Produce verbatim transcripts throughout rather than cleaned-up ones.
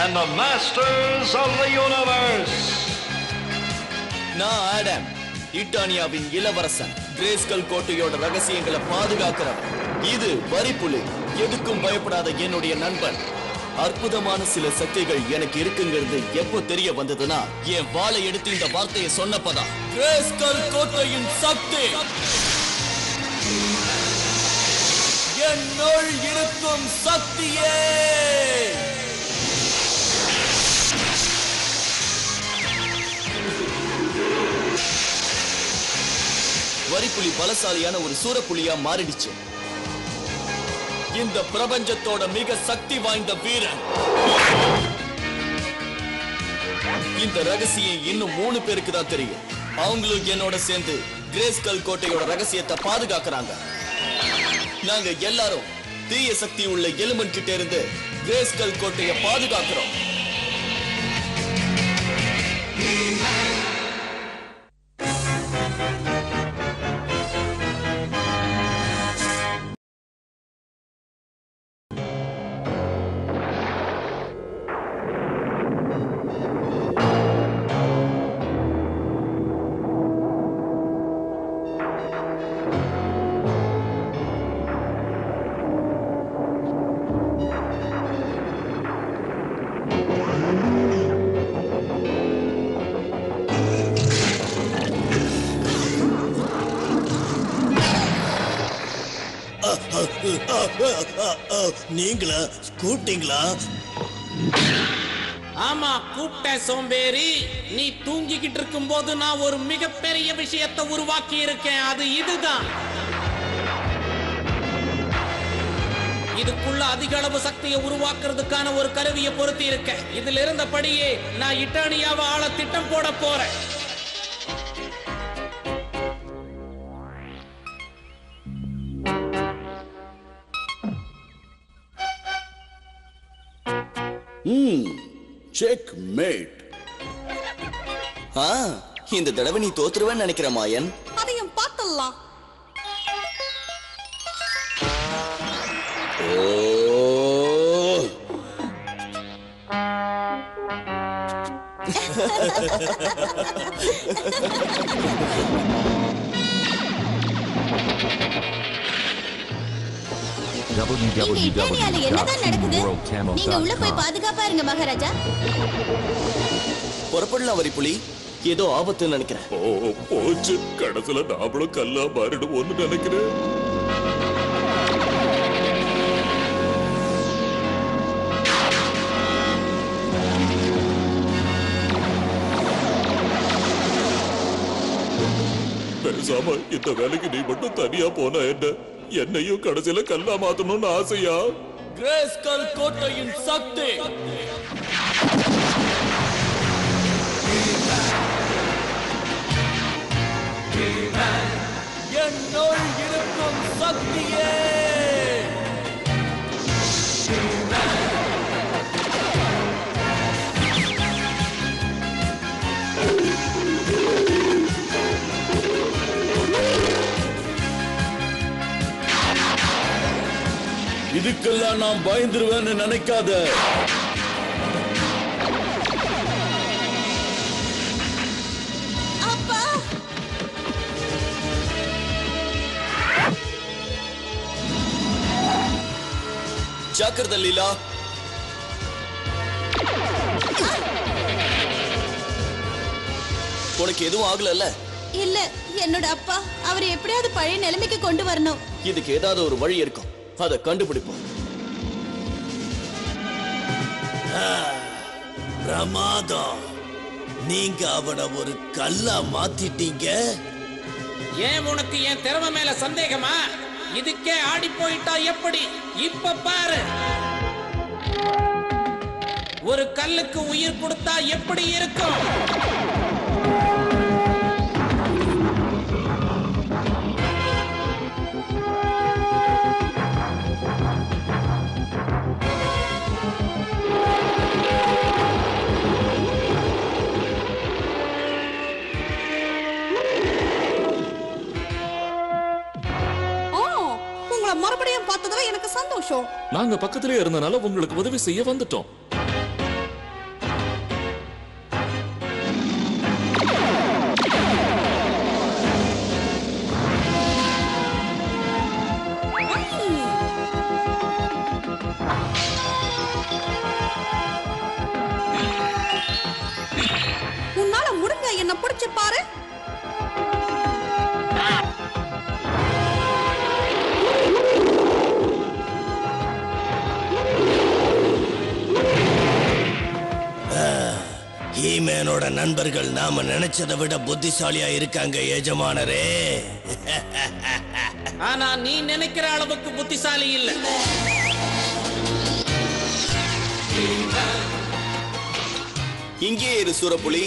and the masters of the universe. நான் Adam, இட்டானியாவின் இளவரசன். கிரேஸ்கல் கோட்டையோட ரகசியங்களை பாதுகாக்கிறவன். இது வரிப்புலி, எதுக்கும் பயப்படாத என்னுடைய நண்பன். அற்புதமான சில சக்திகள் எனக்கு இருக்குங்கிறது எப்போ தெரிய வந்ததுன்னா, என் வாளை எடுத்து இந்த வார்த்தையை சொன்னப்பதான். கிரேஸ்கல் கோட்டையின் சக்தி என்னுள் இருக்கும் சக்தியே. வரிப்புலி பலசாலியான ஒரு சூரப்புலியா மாறிடுச்சு. இந்த பிரபஞ்சத்தோட மிக சக்தி வாய்ந்த வீரன். இந்த ரகசியம் இன்னும் மூணு பேருக்கு தான் தெரியும். அவங்களும் என்னோட சேர்ந்து கிரேஸ்கல் கோட்டையோட ரகசியத்தை பாதுகாக்கிறாங்க. நாங்க எல்லாரும் தீய சக்தி உள்ள எலிமெண்ட் கிட்ட இருந்து கிரேஸ்கல் கோட்டையை பாதுகாக்கிறோம். நீங்களா கூப்பிட்டீங்களா? ஆமா, கூப்பிட்ட சோம்பேறி. நீ தூங்கிக்கிட்டு இருக்கும் போது நான் ஒரு மிகப்பெரிய விஷயத்தை உருவாக்கி இருக்கேன். அது இதுதான். இதுக்குள்ள அதிக அளவு சக்தியை உருவாக்குறதுக்கான ஒரு கருவியை பொருத்தி இருக்கேன். இதுல இருந்தபடியே நான் இட்டானியாவை ஆள திட்டம் போட போறேன். Check mat. ஆ, இந்த தடவை நீ தோத்துருவேன்னு நினைக்கிற மாயன். அதையும் பார்த்தலாம். என்னதான் நடக்குது? நீங்க உள்ள போய் பாதுகாப்பா இருங்க மகாராஜா. புறப்படலாம் வரிப்புலி. ஏதோ ஆபத்து நினைக்கிறேன். ஓ போச்சு, கடைசில நாமளும் கல்லா மாறிடுவோம்னு நினைக்கிறேன். பேசாம இந்த வேலைக்கு நீ மட்டும் தனியா போனா என்ன? என்னையும் கடைசியில கல்லா மாத்தணும்னு ஆசையா? கிரேஸ்கல் கோட்டையின் சக்தி என்னுள் இருக்கும் சக்தியே. இதுக்கெல்லாம் நான் பயந்துருவேன்னு நினைக்காத. அப்பா, ஜாக்கிரதை லீலா. உனக்கு எதுவும் ஆகல? இல்ல, என்னோட அப்பா அவரை எப்படியாவது பழைய நிலைமைக்கு கொண்டு வரணும். இதுக்கு ஏதாவது ஒரு வழி இருக்கும், அதை கண்டுபிடிப்போம். பிரமாதம், நீங்க அவனை ஒரு கல்லா மாத்திட்டீங்க. ஏன் உனக்கு என் திறமை மேல சந்தேகமா? இதுக்கே ஆடி போயிட்டா எப்படி? இப்ப பாரு, ஒரு கல்லுக்கு உயிர் கொடுத்தா எப்படி இருக்கும்? மறுபடியும் பார்த்ததுல எனக்கு சந்தோஷம். நாங்க பக்கத்திலே இருந்தனால உங்களுக்கு உதவி செய்ய வந்துட்டோம். நம்மளோட நண்பர்கள் நாம நினைச்சதை விட புத்திசாலியா இருக்காங்க எஜமானரே. ஆனா நீ நினைக்கிற அளவுக்கு புத்திசாலி இல்ல. இங்கே இரு சூரப்புலி.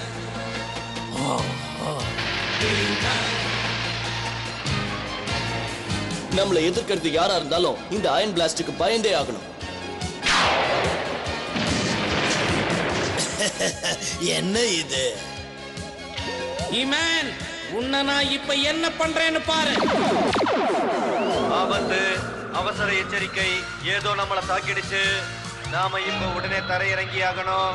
நம்மளை எதிர்க்கிறது யாரா இருந்தாலும் இந்த அயன் பிளாஸ்டுக்கு பயந்தே ஆகணும். என்ன இது? ஈமேன், உன்னை நான் இப்ப என்ன பண்றேன்னு பாரு. ஆபத்து, அவசர எச்சரிக்கை, ஏதோ நம்மளை தாக்கிடுச்சு. நாம இப்ப உடனே தரையிறங்கி ஆகணும்.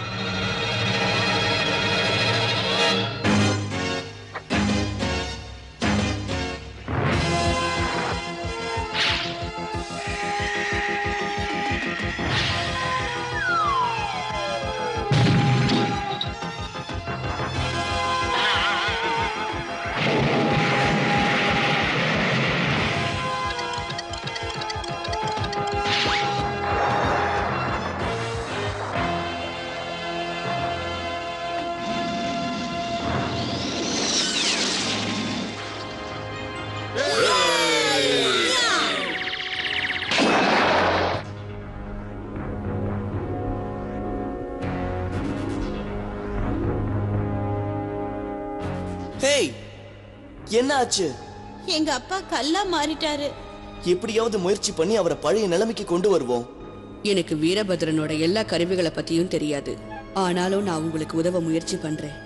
ஹேய், என்ன ஆச்சு? எங்க அப்பா கல்லா மாறிட்டாரு. எப்படியாவது முயற்சி பண்ணி அவரை பழைய நிலைமைக்கு கொண்டு வருவோம். எனக்கு வீரபத்ரனோட எல்லா கருவிகளை பத்தியும் தெரியாது. ஆனாலும் நான் உங்களுக்கு உதவ முயற்சி பண்றேன்.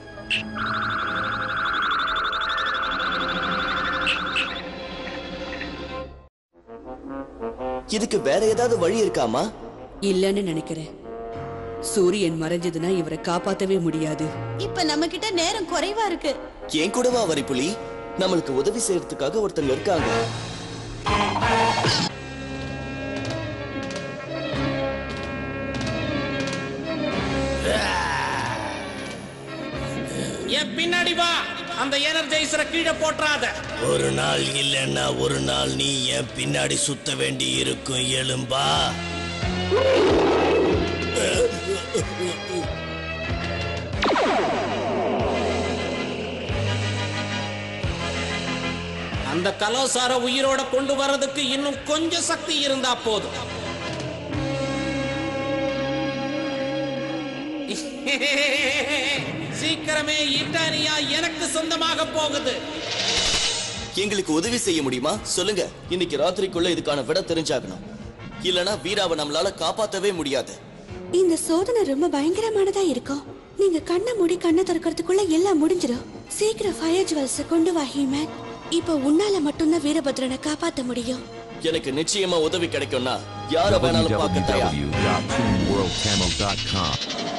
இதுக்கு வேற ஏதாவது வழி இருக்காமா? இல்லன்னு நினைக்கிறேன். சூரியன் மறைஞ்சதுன்னா இவரை காப்பாத்தவே முடியாது. இப்ப நம்ம கிட்ட நேரம் குறைவா இருக்கு. ஏன் கூடவா வரிப்புலி? நம்மளுக்கு உதவி செய்யறதுக்காக ஒருத்தங்க இருக்காங்க. என் பின்னாடி வா. அந்த எனர்ஜைசரை கீழே போட்றாத. ஒரு நாள் இல்லைன்னா ஒரு நாள் நீ என் பின்னாடி சுத்த வேண்டி இருக்கும் எலும்பா. அந்த கலோசார உயிரோட கொண்டு வர்றதுக்கு இன்னும் கொஞ்சம் சக்தி இருந்தா போதும். சீக்கிரமே இட்டானியா எனக்கு சொந்தமாக போகுது. எங்களுக்கு உதவி செய்ய முடியுமா? சொல்லுங்க. இன்னைக்கு ராத்திரிக்குள்ள இதுக்கான விட தெரிஞ்சாகணும். இல்லனா வீராவை நம்மளால காப்பாத்தவே முடியாது. இந்த சோதனை ரொம்ப பயங்கரமானதா இருக்கும். நீங்க கண்ணை மூடி கண்ணை திறக்கிறதுக்குள்ள எல்லாம் முடிஞ்சிடும். சீக்கிரம் ஃபயர் ஜுவல்ஸ் கொண்டு வா ஹீமேன். இப்ப உன்னால மட்டும்தான் வீரபத்ரனை காப்பாத்த முடியும். எனக்கு நிச்சயமா உதவி கிடைக்கும்னா யார வேணாலும் பார்க்க தயார். w w w dot toon world camo dot com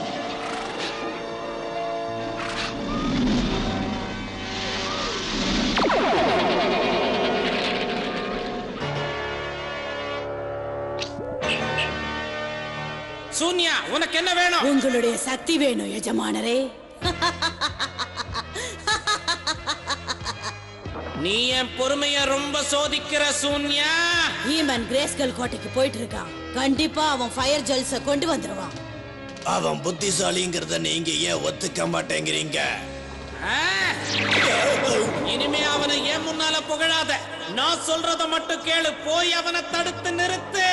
Shunya, உனக்கு என்ன வேணும்? உங்களுடைய சக்தி வேணும் எஜமானரே. நீ என் பொறுமைய ரொம்ப சோதிக்கிற சூன்யா. ஈமன் கிரேஸ்கல் கோட்டைக்கு போயிட்டு இருக்கான். கண்டிப்பா அவன் ஃபயர் ஜுவல்ஸ கொண்டு வந்துருவான். அவன் புத்திசாலிங்கிறத நீங்க ஏன் ஒத்துக்க மாட்டேங்கிறீங்க? இனிமே அவனை ஏன் முன்னால புகழாத. நான் சொல்றத மட்டும் கேளு. போய் அவனை தடுத்து நிறுத்து.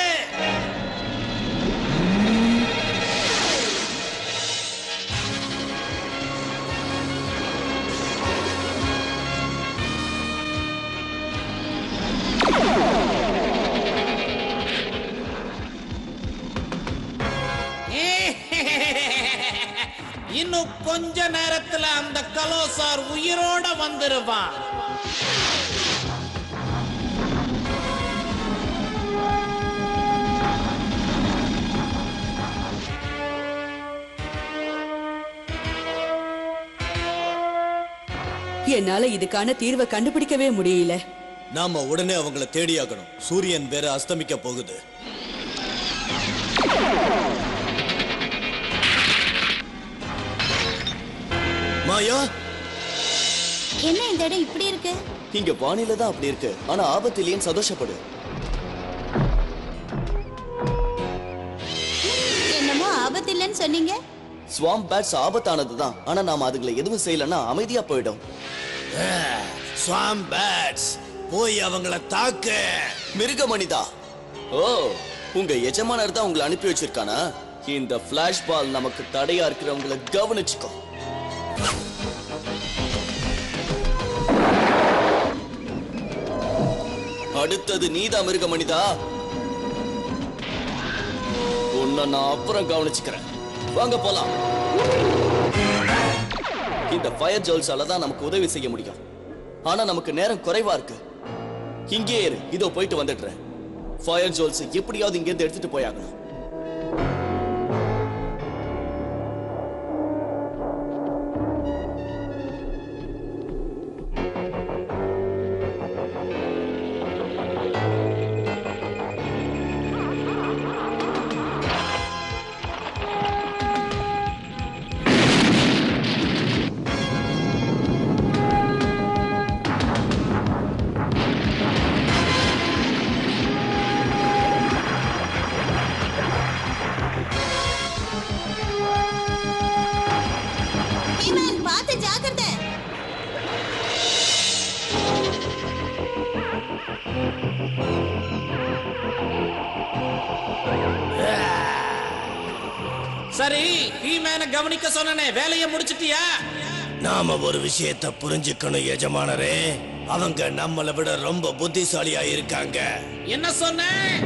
இன்னும் கொஞ்ச நேரத்துல அந்த கலோசார் உயிரோட வந்துருவான். என்னால இதுக்கான தீர்வை கண்டுபிடிக்கவே முடியல. நாம உடனே அவங்கள தேடியாகணும். சூரியன் வேற அஸ்தமிக்க போகுது. மாயா, என்ன இந்த இடம் இப்படி இருக்கு? இங்க வானிலை தான் அப்படி இருக்கு. ஆனா ஆபத்திலேயே சந்தோஷப்படு. என்னமோ ஆபத்து இல்லைன்னு சொன்னீங்க. ஸ்வாம் பேட்ஸ் ஆபத்தானதுதான், ஆனா நாம அதுங்களை எதுவும் செய்யலன்னா அமைதியா போயிடும். ஸ்வாம் பேட்ஸ் போய் அவங்கள தாக்க. மிருக மனிதா, ஓ உங்க எஜமானர் தான் உங்களை அனுப்பி வச்சிருக்கானா? இந்த பிளாஷ் பால் நமக்கு தடையா இருக்கிறவங்களை கவனிச்சுக்கோ. அடுத்தது நீதான் மிருக மனிதா. உன்னை நான் அப்புறம் கவனிச்சுக்கிறேன். வாங்க போலாம். இந்த ஃபயர் ஜோல்ஸால தான் நமக்கு உதவி செய்ய முடியும். ஆனா நமக்கு நேரம் குறைவா இருக்கு. இங்கே இரு, இதோ போயிட்டு வந்துடுறேன். ஃபயர் ஜோல்ஸ் எப்படியாவது இங்க இருந்து எடுத்துட்டு போயாகணும். சரி, ஹீமேனை கவனிக்க சொன்னனே, வேலையை முடிச்சிட்டியா? நாம ஒரு விஷயத்தை புரிஞ்சுக்கணும் எஜமானரே. அவங்க நம்மளை விட ரொம்ப புத்திசாலியா இருக்காங்க. என்ன சொன்ன?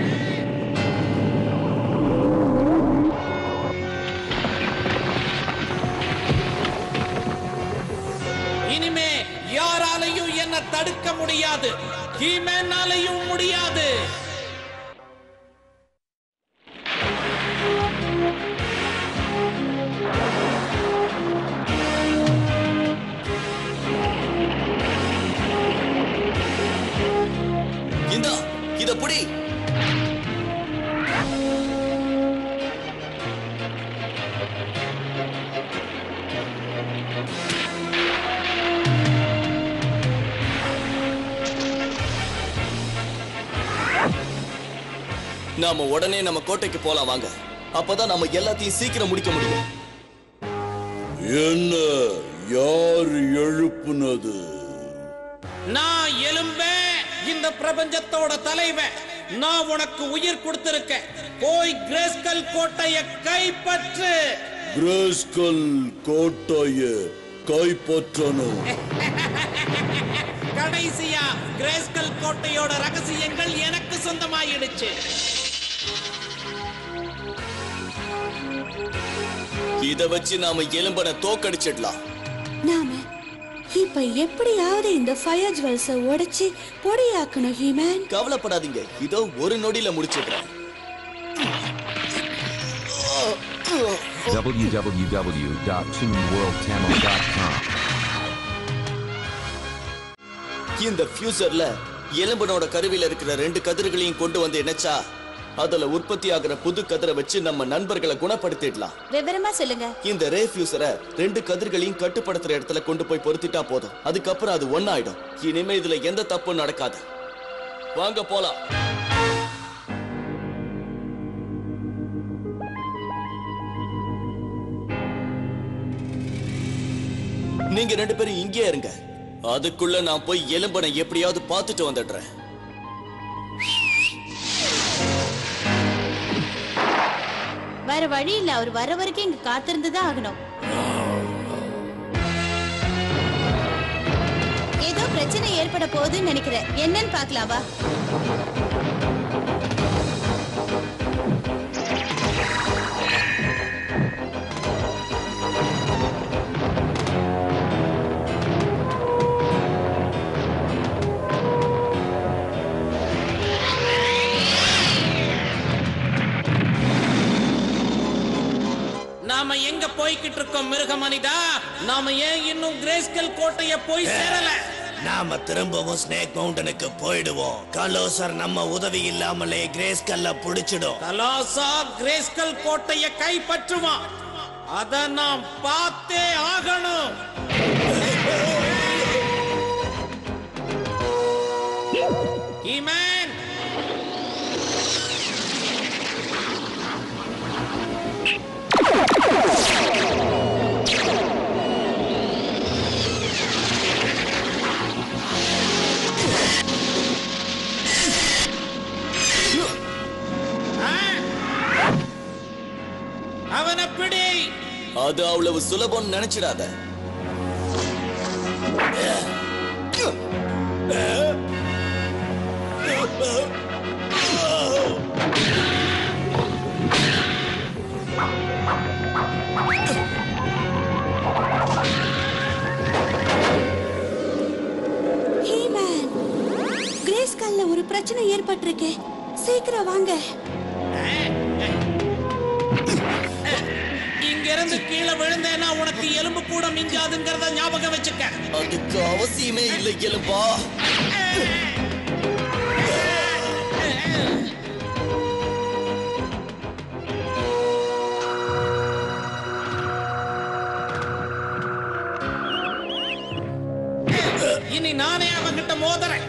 இனிமே யாராலையும் என்ன தடுக்க முடியாது. ஹீமேனாலையும் முடியாது. இத புடி. நாம உடனே நம்ம கோட்டைக்கு போலாம் வாங்க. அப்பதான் நம்ம எல்லாத்தையும் சீக்கிரம் முடிக்க முடியும். என்ன யார் எழுப்புனது? நான் எலும்பே, இந்த பிரபஞ்சத்தோட தலைவன். நான் உனக்கு உயிர் கொடுத்திருக்கேன். போய் கிரேஸ்கல் கோட்டையை கைப்பற்று. கிரேஸ்கல் கோட்டையை கைப்பற்றணும். கடைசியா கிரேஸ்கல் கோட்டையோட ரகசியங்கள் எனக்கு சொந்தமாயிடுச்சு. இத வச்சு நாம எலும்பனை தோக்கடிச்சிடலாம். நாம இப்ப எப்படியாவது இந்த ஃபயர் ஜுவல்ஸை உடைச்சி பொடியாக்கணும் ஹீமேன். கவலைப்படாதீங்க, இதோ ஒரு நொடியில முடிச்சிடுறேன். w w w dot toon world tamil dot com. இந்த ஃபியூசர்ல எலும்பனோட கருவில இருக்கிற ரெண்டு கதிர்களையும் கொண்டு வந்து இணைச்சா அதுல உற்பத்தி ஆகிற புது கதிரை வச்சு நம்ம நண்பர்களை குணப்படுத்திடலாம். விவரமா சொல்லுங்க. இந்த ரே ஃபியூசரை ரெண்டு கதிர்களையும் கட்டுப்படுத்துற இடத்துல கொண்டு போய் பொருத்திட்டா போதும். அதுக்கப்புறம் அது ஒன்னாயிடும். இனிமே இதுல எந்த தப்பும் நடக்காது. வாங்க போலாம். நீங்க ரெண்டு பேரும் இங்கே இருங்க. அதுக்குள்ள நான் போய் எலும்பனை எப்படியாவது பார்த்துட்டு வந்துடுறேன். வேற வழி இல்ல, அவர் வர வரைக்கும் இங்க காத்திருந்துதான் ஆகணும். ஏதோ பிரச்சனை ஏற்பட போகுதுன்னு நினைக்கிறேன். என்னன்னு பாக்கலாவா? நாம எங்க போய்கிட்டு இருக்கோம் மிருக மனிதா? நாம ஏன் இன்னும் கிரேஸ்கல் கோட்டையை போய் சேரல? நாம திரும்பவும் ஸ்னேக் மவுண்டனுக்கு போயிடுவோம். கலோசர் நம்ம உதவி இல்லாமலே கிரேஸ்கல்ல புடிச்சிடும். கலோசா கிரேஸ்கல் கோட்டையை கைப்பற்றுவான். அத நாம் பார்த்தே ஆகணும். ஹீமேன், அது அவ்வளவு சுலபம் நினைச்சிடாத. கிரேஸ்கல்ல ஒரு பிரச்சனை ஏற்பட்டிருக்கு. சீக்கிரம் வாங்க. இங்க இருந்து கீழே விழுந்தேன்னா உனக்கு எலும்பு கூட மிஞ்சாதுங்கிறத ஞாபகம் வச்சுக்க. அதுக்கு அவசியமே இல்லை எலும்பா. இனி நானே அவன்கிட்ட மோதுறேன்.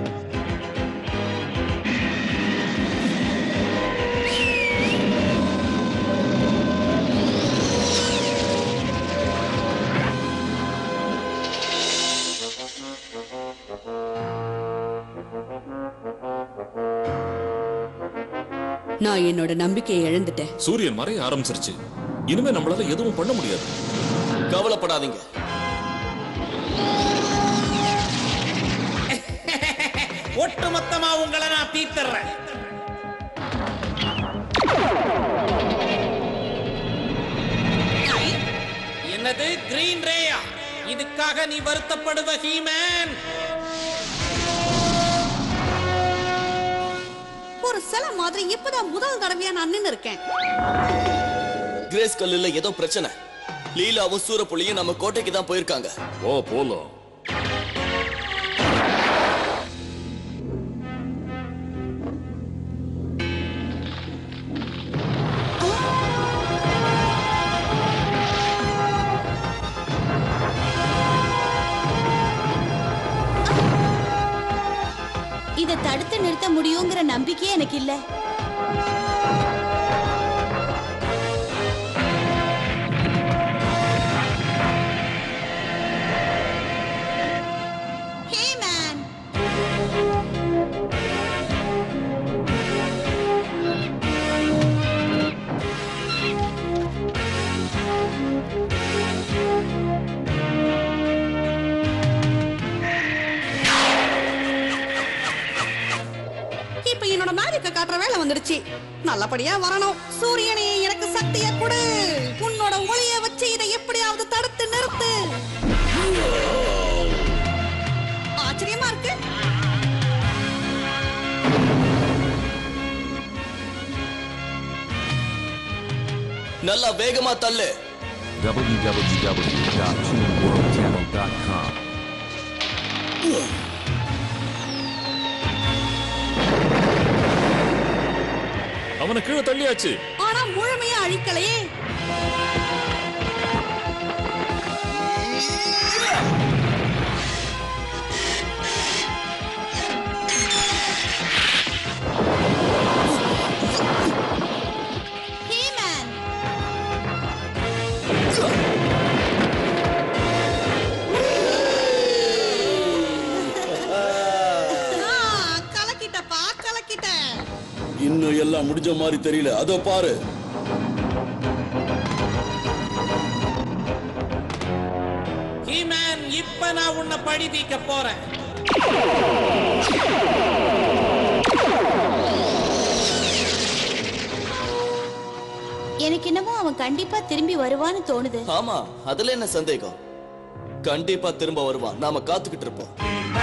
நான் என்னோட நம்பிக்கையை இழந்துட்டேன். சூரியன் மறைய ஆரம்பிச்சிருச்சு. இனிமே நம்மளால எதுவும் பண்ண முடியாது. கவலைப்படாதீங்க. ஒட்டுமொத்தமா உங்களை நான் தீர்த்துறேன். என்னது கிரீன் ரேயா? இதுக்காக நீ வருத்தப்படுவ ஹீமேன்? ஒரு சில மாதிரி இப்பதான் முதல் தடவையா நான் நின்னு இருக்கேன். கிரேஸ்கல்ல ஏதோ பிரச்சனை. லீலாவும் சூரப்புலியும் நம்ம கோட்டைக்கு தான் போயிருக்காங்க. ஓ போலாம். இதை தடுத்து நிறுத்த முடியுங்கிற நம்பிக்கையே எனக்கு இல்ல. என்னோட மேஜிக்க காட்டுற வேலை வந்துடுச்சு. நல்லபடியா வரணும். சூரியனே எனக்கு சக்திய கொடு. உன்னோட ஒளிய வச்சு இதை எப்படியாவது தடுத்து நிறுத்து. ஆச்சரியமா இருக்கு. நல்லா வேகமா தள்ளு. w w w dot toon world tamil dot com அவனை கீழே தள்ளியாச்சு. ஆனா முழுமையா அழிக்கலையே. இன்னும் எல்லாம் முடிஞ்ச மாதிரி தெரியல. அதோ பாரு. ஹீமேன், இப்ப நான் உன்னை பழி தீர்க்க போறேன். எனக்கு என்னமோ அவன் கண்டிப்பா திரும்பி வருவான்னு தோணுது. ஆமா, அதுல என்ன சந்தேகம்? கண்டிப்பா திரும்ப வருவான். நாம காத்துக்கிட்டு இருப்போம்.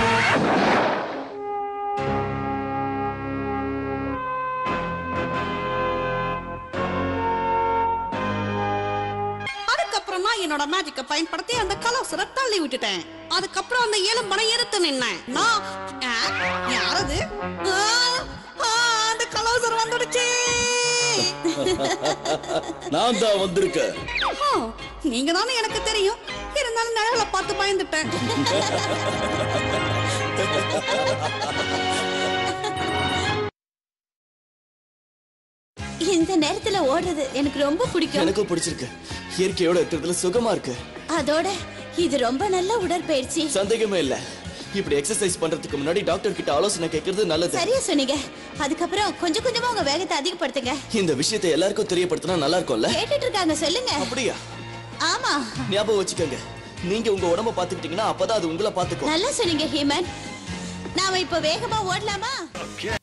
என்னோட மேஜிக்க பயன்படுத்தி அந்த கலோசரை தள்ளி விட்டுட்டேன். அதுக்கப்புறம் அந்த எலும்பனை எடுத்து நின்னேன். நான் யாரது? அந்த கலோசர் வந்துடுச்சு. நான் தான் வந்திருக்கேன். நீங்க தானே எனக்கு தெரியும். இருந்தாலும் நிழல பார்த்து பயந்துட்டேன். இந்த நேரத்துல ஓடுறது எனக்கு ரொம்ப பிடிக்கும். எனக்கும் பிடிச்சிருக்கு. இயற்கையோட இருக்கிறதுல சுகமா இருக்கு. அதோட இது ரொம்ப நல்ல உடற்பயிற்சி. சந்தேகமே இல்ல. இப்படி எக்ஸசைஸ் பண்றதுக்கு முன்னாடி டாக்டர் கிட்ட ஆலோசனை கேட்கிறது நல்லது. சரியா சொன்னீங்க. அதுக்கப்புறம் கொஞ்சம் கொஞ்சமா உங்க வேகத்தை அதிகப்படுத்துங்க. இந்த விஷயத்தை எல்லாருக்கும் தெரியப்படுத்தினா நல்லா இருக்கும்ல? கேட்டுட்டு இருக்காங்க, சொல்லுங்க. அப்படியா? ஆமா, ஞாபகம் வச்சுக்கோங்க, நீங்க உங்க உடம்ப பாத்துக்கிட்டீங்கன்னா அப்பதான் அது உங்களை பாத்துக்கும். நல்லா சொன்னீங்க ஹேமன். நாம இப்ப வேகமா ஓடலாமா? ஓகே